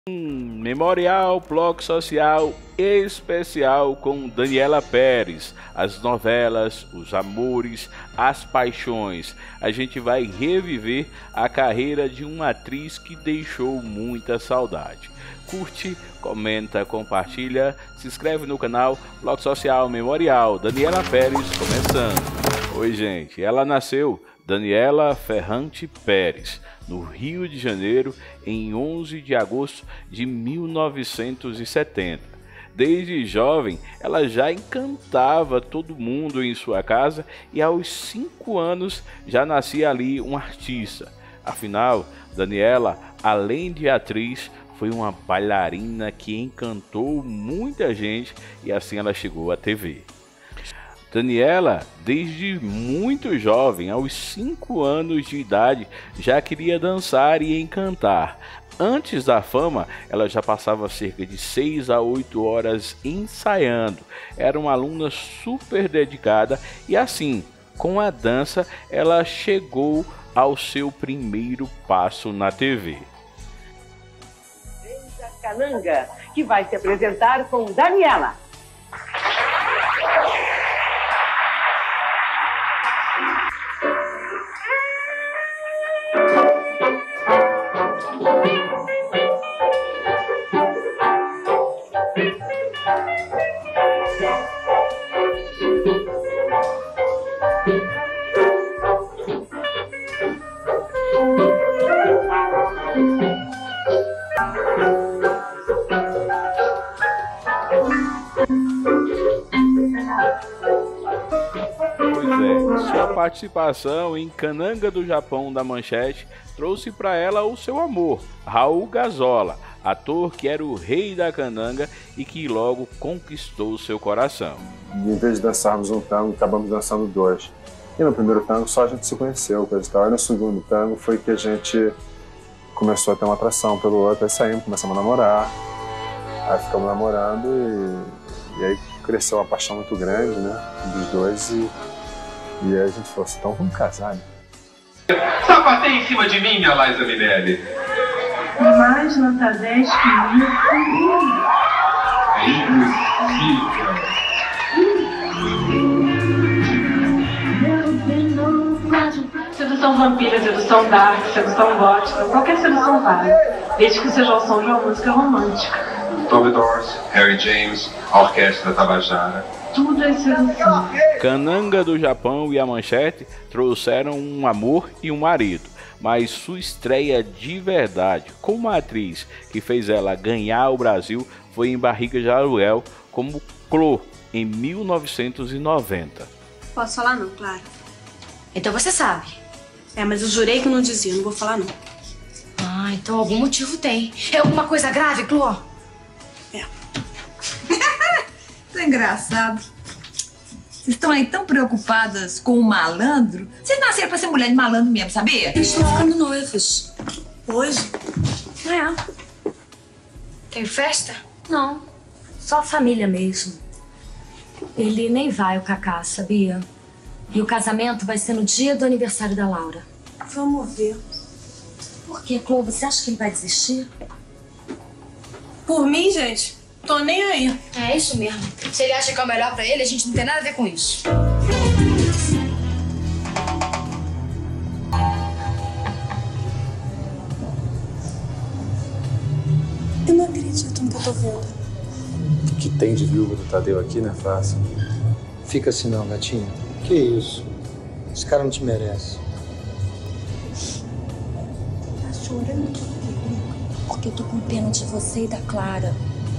Memorial Bloco Social especial com Daniela Pérez. As novelas, os amores, as paixões. A gente vai reviver a carreira de uma atriz que deixou muita saudade. Curte, comenta, compartilha, se inscreve no canal Bloco Social Memorial. Daniela Pérez começando. Oi gente, ela nasceu Daniela Ferrante Pérez, no Rio de Janeiro, em 11 de agosto de 1970. Desde jovem, ela já encantava todo mundo em sua casa e aos 5 anos já nascia ali um artista. Afinal, Daniela, além de atriz, foi uma bailarina que encantou muita gente e assim ela chegou à TV. Daniela, desde muito jovem, aos 5 anos de idade, já queria dançar e encantar. Antes da fama, ela já passava cerca de 6 a 8 horas ensaiando. Era uma aluna super dedicada e assim, com a dança, ela chegou ao seu primeiro passo na TV. Cananga, que vai se apresentar com Daniela. Sua participação em Cananga do Japão da Manchete trouxe para ela o seu amor, Raul Gazola, ator que era o rei da cananga e que logo conquistou seu coração. Em vez de dançarmos um tango, acabamos dançando 2. E no primeiro tango só a gente se conheceu, coisa e tal. E no segundo tango foi que a gente começou a ter uma atração pelo outro, aí saímos, começamos a namorar, aí ficamos namorando e aí cresceu uma paixão muito grande, né, dos dois e aí a gente falou assim, então vamos casar, né? Sapateia em cima de mim, minha Liza Minelli. Mais nota 10 que mim. É impossível. Sedução vampira, sedução dark, sedução gótica, qualquer sedução vale, desde que seja ao som de uma música romântica. Tommy Dorsey, Harry James, a Orquestra Tabajara. Tudo é sedução. Cananga do Japão e a Manchete trouxeram um amor e um marido, mas sua estreia de verdade como atriz que fez ela ganhar o Brasil foi em Barriga de Aluguel como Clô, em 1990. Posso falar não, claro. Então você sabe. Mas eu jurei que eu não dizia, não vou falar não. Ah, então algum motivo tem. É alguma coisa grave, Clô? Tá engraçado. Vocês estão aí tão preocupadas com o malandro? Vocês nasceram pra ser mulher de malandro mesmo, sabia? Eles estão ficando noivos. Hoje? Tem festa? Não, só a família mesmo. Ele nem vai, o Cacá, sabia? E o casamento vai ser no dia do aniversário da Laura. Vamos ver. Por quê, Clô? Você acha que ele vai desistir? Por mim, gente, tô nem aí. É isso mesmo. Se ele acha que é o melhor pra ele, a gente não tem nada a ver com isso. Eu não acredito no que eu tô vendo. O que tem de viúva do Tadeu aqui não é fácil. Fica assim não, gatinha. Que isso? Esse cara não te merece. Tá chorando por quê? Porque eu tô com pena de você e da Clara.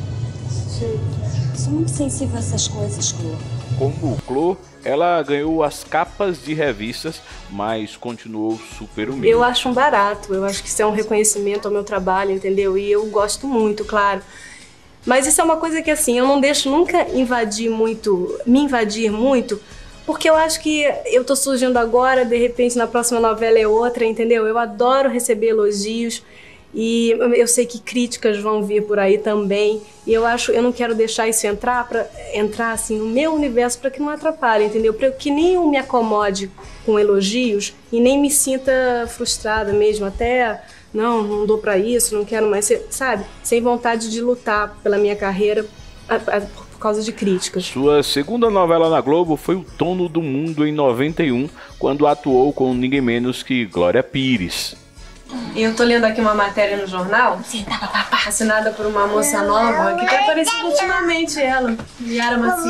Sou muito sensível a essas coisas, Clô. Como Clô, ela ganhou as capas de revistas, mas continuou super humilde. Eu acho um barato, eu acho que isso é um reconhecimento ao meu trabalho, entendeu? E eu gosto muito, claro. Mas isso é uma coisa que assim, eu não deixo nunca me invadir muito, porque eu acho que eu tô surgindo agora, de repente na próxima novela é outra, entendeu? Eu adoro receber elogios. E eu sei que críticas vão vir por aí também. E eu não quero deixar isso entrar assim no meu universo para que não atrapalhe, entendeu? Para que nem eu me acomode com elogios e nem me sinta frustrada mesmo, até não dou pra isso, não quero mais ser, sabe? Sem vontade de lutar pela minha carreira por causa de críticas. Sua segunda novela na Globo foi O Dono do Mundo, em 91, quando atuou com ninguém menos que Glória Pires. Eu tô lendo aqui uma matéria no jornal, assinada por uma moça nova, que tem aparecido ultimamente ela, Yara Macia.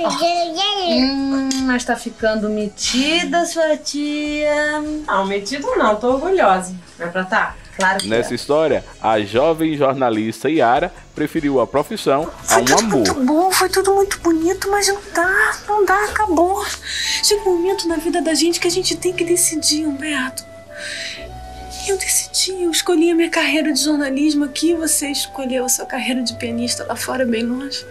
Mas tá ficando metida, sua tia. Não, metido não, tô orgulhosa. É pra tá? Claro que Nessa história, a jovem jornalista Yara preferiu a profissão a um amor. Muito bom, foi tudo muito bonito, mas não dá, acabou. Chega um momento na vida da gente que a gente tem que decidir, Humberto. Eu decidi, eu escolhi a minha carreira de jornalismo aqui, você escolheu a sua carreira de pianista lá fora, bem longe.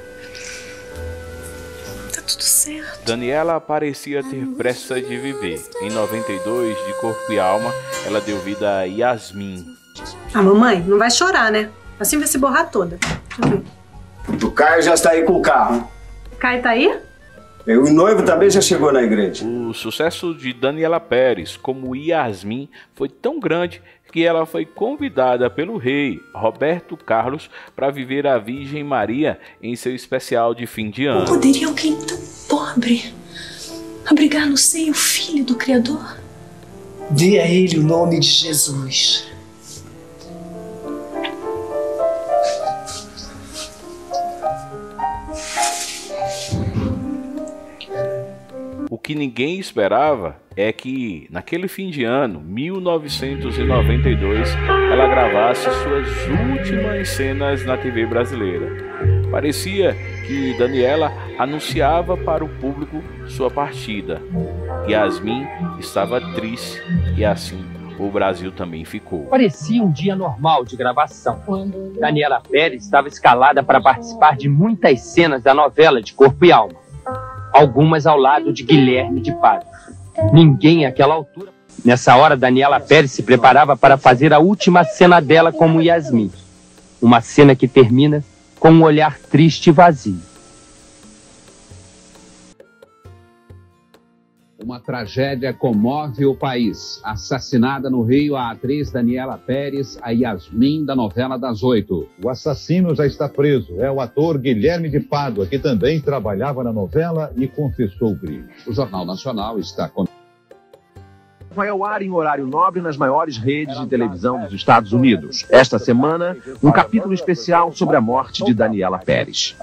Tá tudo certo. Daniela parecia ter pressa de viver. Em 92, de corpo e alma, ela deu vida a Yasmin. Ah, mamãe, não vai chorar, né? Assim vai se borrar toda. Deixa eu ver. O Caio já está aí com o carro. Caio tá aí? O noivo também já chegou na igreja. O sucesso de Daniela Pérez como Yasmin foi tão grande que ela foi convidada pelo rei Roberto Carlos para viver a Virgem Maria em seu especial de fim de ano. Poderia alguém tão pobre abrigar no seio o filho do Criador? Dê a ele o nome de Jesus. O que ninguém esperava é que, naquele fim de ano, 1992, ela gravasse suas últimas cenas na TV brasileira. Parecia que Daniela anunciava para o público sua partida. Yasmin estava triste e assim o Brasil também ficou. Parecia um dia normal de gravação. Daniela Pérez estava escalada para participar de muitas cenas da novela de Corpo e Alma. Algumas ao lado de Guilherme de Pádua. Ninguém àquela altura. Nessa hora, Daniela Pérez se preparava para fazer a última cena dela como Yasmin. Uma cena que termina com um olhar triste e vazio. Uma tragédia comove o país. Assassinada no Rio a atriz Daniela Pérez, a Yasmin da novela das 8. O assassino já está preso. É o ator Guilherme de Pádua, que também trabalhava na novela e confessou o crime. O Jornal Nacional está com... Vai ao ar em horário nobre nas maiores redes de televisão dos Estados Unidos. Esta semana, um capítulo especial sobre a morte de Daniela Pérez.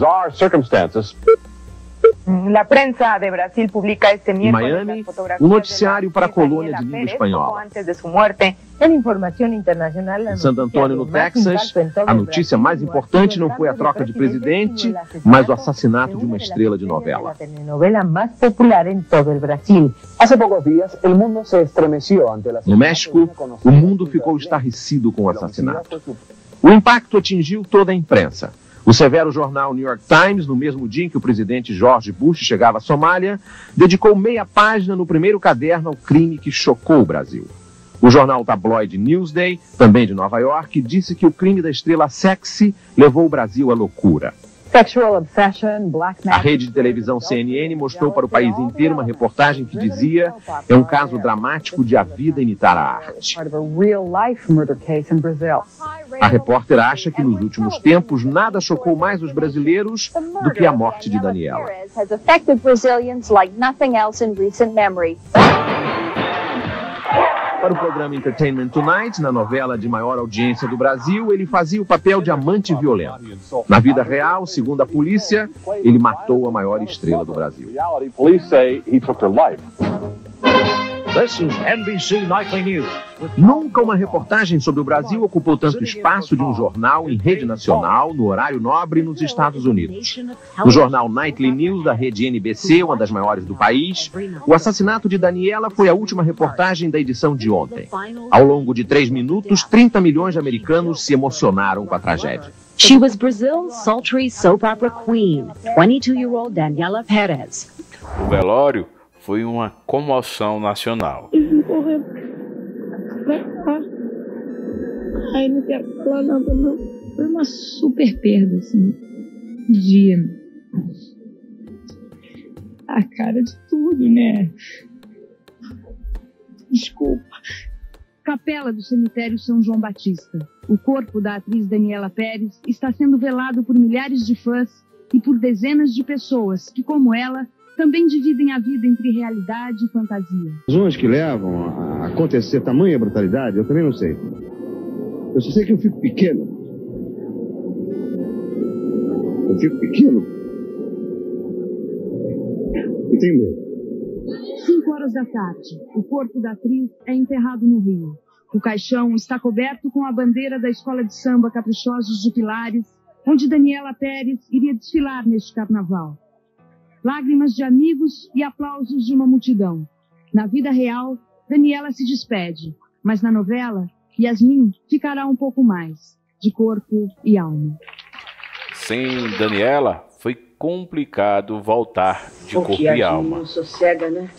La prensa de Brasil publica este Em miércoles Miami, um noticiário para a colônia de língua espanhola. antes de su muerte. En información internacional, Em San Antonio, no Texas, a notícia mais importante não foi a troca de presidente, mas o assassinato de uma estrela de novela. telenovela más popular en todo el Brasil. Hace pocos días, el mundo se estremeció ante la... No México, o mundo ficou estarrecido com o assassinato. O impacto atingiu toda a imprensa. O severo jornal New York Times, no mesmo dia em que o presidente George Bush chegava à Somália, dedicou meia página no primeiro caderno ao crime que chocou o Brasil. O jornal tabloide Newsday, também de Nova York, disse que o crime da estrela sexy levou o Brasil à loucura. Sexual obsession, black A rede de televisão CNN mostrou para o país inteiro uma reportagem que dizia: é um caso dramático de a vida imitar a arte. A repórter acha que nos últimos tempos nada chocou mais os brasileiros do que a morte de Daniela. Has affected Brazilians like nothing else in recent memory. Para o programa Entertainment Tonight, na novela de maior audiência do Brasil, ele fazia o papel de amante violento. Na vida real, segundo a polícia, ele matou a maior estrela do Brasil. This is NBC Nightly News. Nunca uma reportagem sobre o Brasil ocupou tanto espaço de um jornal em rede nacional, no horário nobre, nos Estados Unidos. No jornal Nightly News da rede NBC, uma das maiores do país, o assassinato de Daniela foi a última reportagem da edição de ontem. Ao longo de 3 minutos, 30 milhões de americanos se emocionaram com a tragédia. She was Brazil's sultry soap opera queen, 22-year-old Daniela Pérez. O velório foi uma comoção nacional. Ai, não quero falar nada, não. Foi uma super perda, assim, de... a cara de tudo, né? Desculpa. capela do cemitério São João Batista. O corpo da atriz Daniela Pérez está sendo velado por milhares de fãs e por dezenas de pessoas que, como ela, também dividem a vida entre realidade e fantasia. As razões que levam a acontecer tamanha brutalidade, eu também não sei. Eu só sei que eu fico pequeno. Eu fico pequeno e tenho medo. 5 horas da tarde, o corpo da atriz é enterrado no rio. O caixão está coberto com a bandeira da Escola de Samba Caprichosos de Pilares, onde Daniela Pérez iria desfilar neste carnaval. Lágrimas de amigos e aplausos de uma multidão. Na vida real, Daniela se despede, mas na novela, Yasmin ficará um pouco mais, de corpo e alma. Sem Daniela, foi complicado voltar de corpo e alma. Não sossega, né?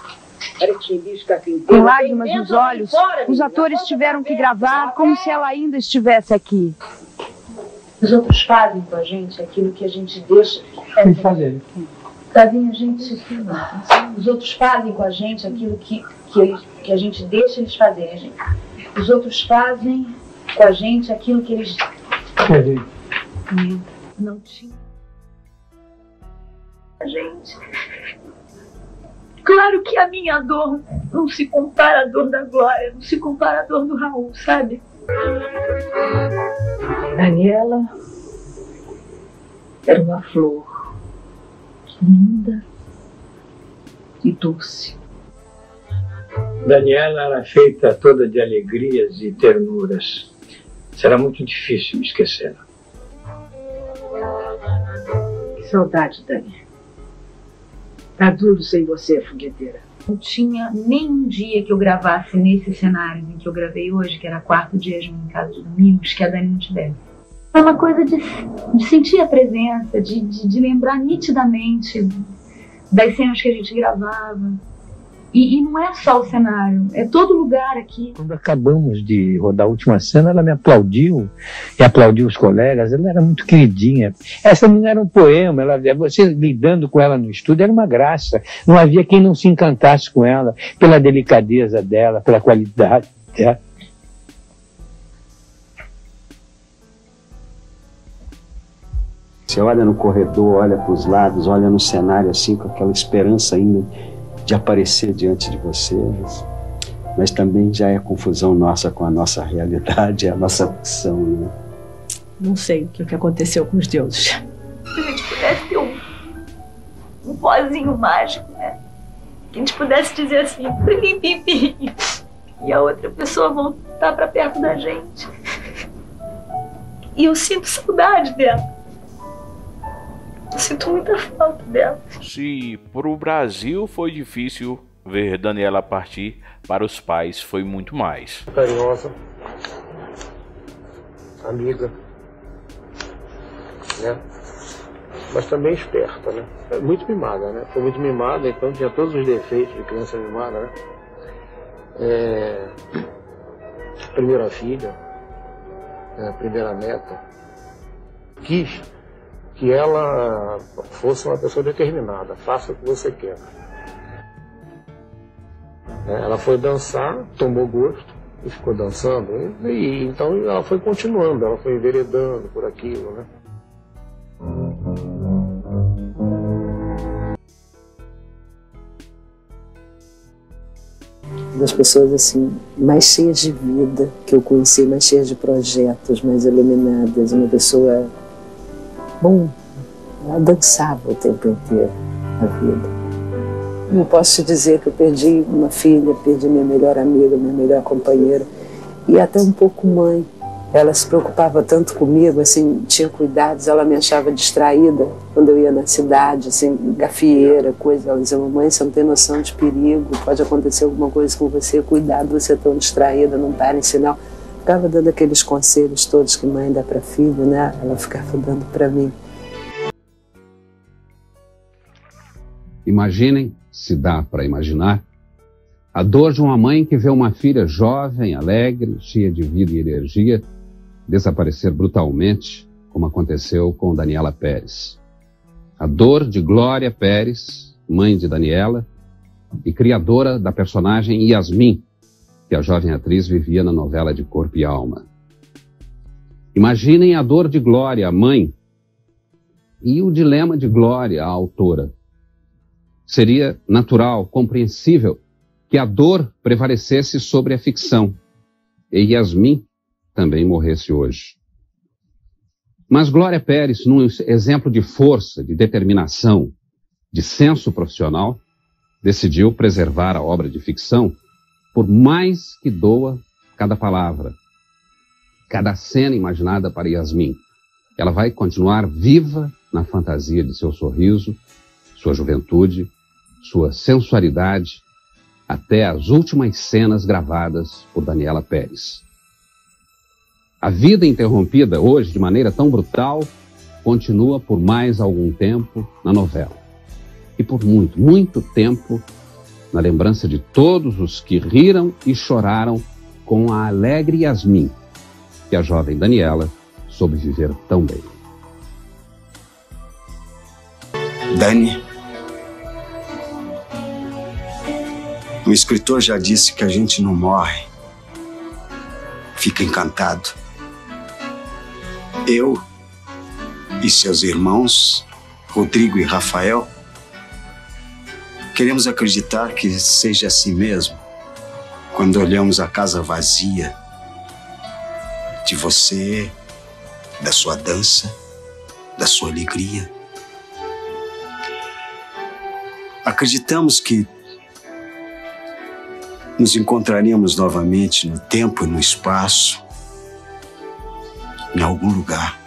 Com lágrimas nos olhos, os atores tiveram que gravar como se ela ainda estivesse aqui. Os outros fazem com a gente aquilo que a gente deixa. Fazer. Tavinha, gente, os outros fazem com a gente aquilo que a gente deixa eles fazerem, gente. Os outros fazem com a gente aquilo que eles... Não tinha. Gente, claro que a minha dor não se compara à dor da Glória, não se compara à dor do Raul, sabe? Daniela era uma flor linda e doce. Daniela era feita toda de alegrias e ternuras. Será muito difícil esquecê-la. Que saudade, Dani. Tá duro sem você, fogueteira. Não tinha nem um dia que eu gravasse nesse cenário em que eu gravei hoje, que era quarto dia em Casa de Domingos, que a Dani não tivesse. É uma coisa de sentir a presença, de lembrar nitidamente das cenas que a gente gravava. E não é só o cenário, é todo lugar aqui. Quando acabamos de rodar a última cena, ela me aplaudiu, e aplaudiu os colegas, ela era muito queridinha. Essa não era um poema, você lidando com ela no estúdio era uma graça. Não havia quem não se encantasse com ela, pela delicadeza dela, pela qualidade dela. Você olha no corredor, olha para os lados, olha no cenário assim, com aquela esperança ainda de aparecer diante de vocês, mas também já é confusão nossa com a nossa realidade, a nossa ficção, né? Não sei o que aconteceu com os deuses. Se a gente pudesse ter um pozinho mágico, né? Que a gente pudesse dizer assim, pim, pim, pim, e a outra pessoa voltar pra perto da gente. E eu sinto saudade dela. Eu sinto muita falta dela. Se para o Brasil foi difícil ver Daniela partir, para os pais foi muito mais. Carinhosa, amiga, né? Mas também esperta, né? Muito mimada, né? Foi muito mimada, então tinha todos os defeitos de criança mimada, né? Primeira filha, primeira neta. Quis que ela fosse uma pessoa determinada, faça o que você quer. Ela foi dançar, tomou gosto e ficou dançando, e então ela foi continuando, ela foi enveredando por aquilo, né? Das pessoas assim mais cheias de vida que eu conheci, mais cheias de projetos, mais iluminadas, uma pessoa... Bom, ela dançava o tempo inteiro a vida. Não posso te dizer que eu perdi uma filha, perdi minha melhor amiga, minha melhor companheira e até um pouco mãe. Ela se preocupava tanto comigo, assim, tinha cuidados, ela me achava distraída quando eu ia na cidade, assim, gafieira, coisa. Ela dizia, mamãe, você não tem noção de perigo, pode acontecer alguma coisa com você, cuidado, você é tão distraída, não para em sinal. Ficava dando aqueles conselhos todos que mãe dá para filho, né? Ela ficava dando para mim. Imaginem, se dá para imaginar, a dor de uma mãe que vê uma filha jovem, alegre, cheia de vida e energia, desaparecer brutalmente, como aconteceu com Daniela Pérez. A dor de Glória Pérez, mãe de Daniela, e criadora da personagem Yasmin, que que a jovem atriz vivia na novela de Corpo e Alma. Imaginem a dor de Glória, a mãe, e o dilema de Glória, a autora. Seria natural, compreensível, que a dor prevalecesse sobre a ficção, e Yasmin também morresse hoje. Mas Glória Pérez, num exemplo de força, de determinação, de senso profissional, decidiu preservar a obra de ficção, por mais que doa cada palavra, cada cena imaginada para Yasmin. Ela vai continuar viva na fantasia de seu sorriso, sua juventude, sua sensualidade, até as últimas cenas gravadas por Daniela Pérez. A vida interrompida hoje de maneira tão brutal continua por mais algum tempo na novela. E por muito, muito tempo na lembrança de todos os que riram e choraram com a alegre Yasmin, que a jovem Daniela soube viver tão bem. Dani, o escritor já disse que a gente não morre, fica encantado. Eu e seus irmãos, Rodrigo e Rafael, queremos acreditar que seja assim mesmo, quando olhamos a casa vazia de você, da sua dança, da sua alegria. Acreditamos que nos encontraríamos novamente no tempo e no espaço, em algum lugar,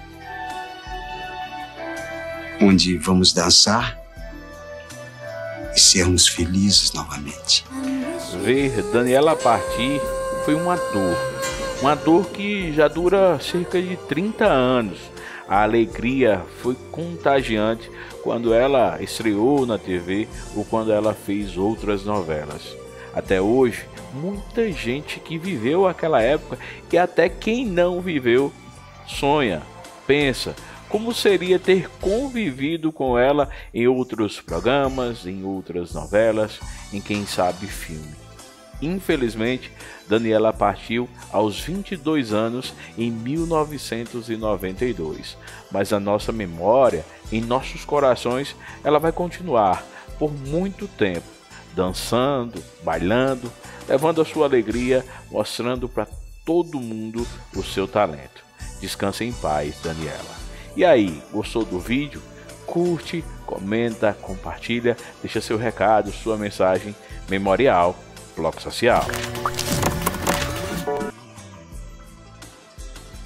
onde vamos dançar e sermos felizes novamente. Ver Daniela partir foi uma dor que já dura cerca de 30 anos. A alegria foi contagiante quando ela estreou na TV ou quando ela fez outras novelas. Até hoje, muita gente que viveu aquela época e até quem não viveu sonha, pensa como seria ter convivido com ela em outros programas, em outras novelas, em quem sabe filme. Infelizmente, Daniela partiu aos 22 anos em 1992, mas a nossa memória, em nossos corações, ela vai continuar por muito tempo, dançando, bailando, levando a sua alegria, mostrando para todo mundo o seu talento. Descanse em paz, Daniela. E aí, gostou do vídeo? Curte, comenta, compartilha, deixa seu recado, sua mensagem memorial. Bloco Social.